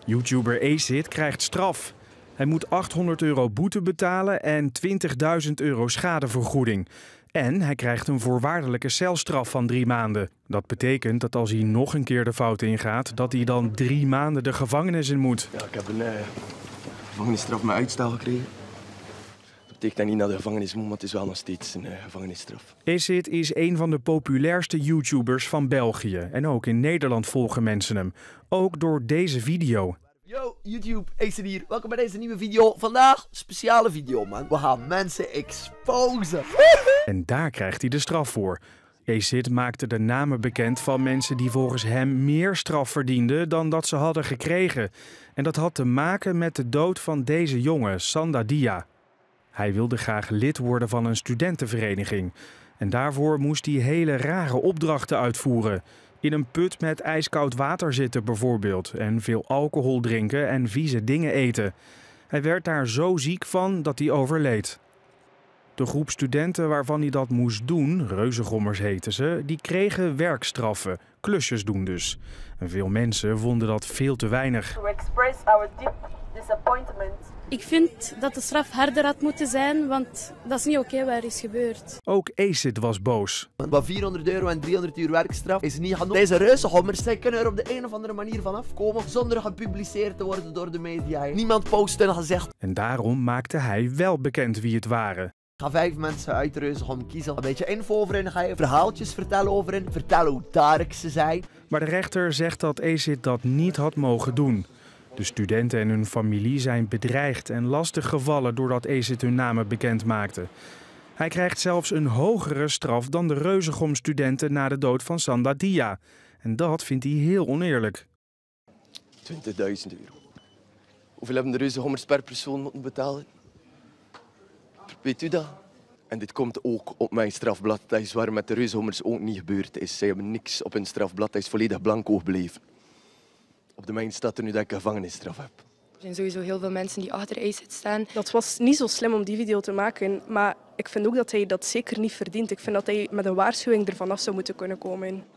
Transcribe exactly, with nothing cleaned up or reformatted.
YouTuber Acid krijgt straf. Hij moet achthonderd euro boete betalen en twintigduizend euro schadevergoeding. En hij krijgt een voorwaardelijke celstraf van drie maanden. Dat betekent dat als hij nog een keer de fout ingaat, dat hij dan drie maanden de gevangenis in moet. Ja, ik heb een uh, gevangenisstraf met uitstel gekregen. Dat betekent dat niet naar de gevangenis moet, maar het is wel nog steeds een uh, gevangenisstraf. Acid is een van de populairste YouTubers van België. En ook in Nederland volgen mensen hem. Ook door deze video. Yo, YouTube, Acid hier. Welkom bij deze nieuwe video. Vandaag speciale video, man. We gaan mensen exposen. En daar krijgt hij de straf voor. Acid maakte de namen bekend van mensen die volgens hem meer straf verdienden dan dat ze hadden gekregen. En dat had te maken met de dood van deze jongen, Sanda Dia. Hij wilde graag lid worden van een studentenvereniging. En daarvoor moest hij hele rare opdrachten uitvoeren. In een put met ijskoud water zitten bijvoorbeeld. En veel alcohol drinken en vieze dingen eten. Hij werd daar zo ziek van dat hij overleed. De groep studenten waarvan hij dat moest doen, reuzengommers heten ze, die kregen werkstraffen, klusjes doen dus. En veel mensen vonden dat veel te weinig. Ik vind dat de straf harder had moeten zijn, want dat is niet oké wat er is gebeurd. Ook Acid was boos. Maar vierhonderd euro en driehonderd uur werkstraf is niet genoeg. Deze reuzengommers, zij kunnen er op de een of andere manier van afkomen zonder gepubliceerd te worden door de media. Niemand post en gezegd. En daarom maakte hij wel bekend wie het waren. Ga vijf mensen uit de reuzengom kiezen. Een beetje info over hen, ga je verhaaltjes vertellen over hen. Vertellen hoe tarig ze zijn. Maar de rechter zegt dat Acid dat niet had mogen doen. De studenten en hun familie zijn bedreigd en lastig gevallen doordat Acid hun namen bekend maakte. Hij krijgt zelfs een hogere straf dan de Reuzegom-studenten na de dood van Sanda Dia. En dat vindt hij heel oneerlijk. twintigduizend euro. Hoeveel hebben de Reuzengommers per persoon moeten betalen? Weet u dat? En dit komt ook op mijn strafblad. Dat is waar met de Reuzengommers ook niet gebeurd is. Zij hebben niks op hun strafblad. Dat is volledig blanco gebleven. Op de mijn staat er nu dat ik een gevangenisstraf heb. Er zijn sowieso heel veel mensen die achter Acid staan. Dat was niet zo slim om die video te maken, maar ik vind ook dat hij dat zeker niet verdient. Ik vind dat hij met een waarschuwing ervan af zou moeten kunnen komen.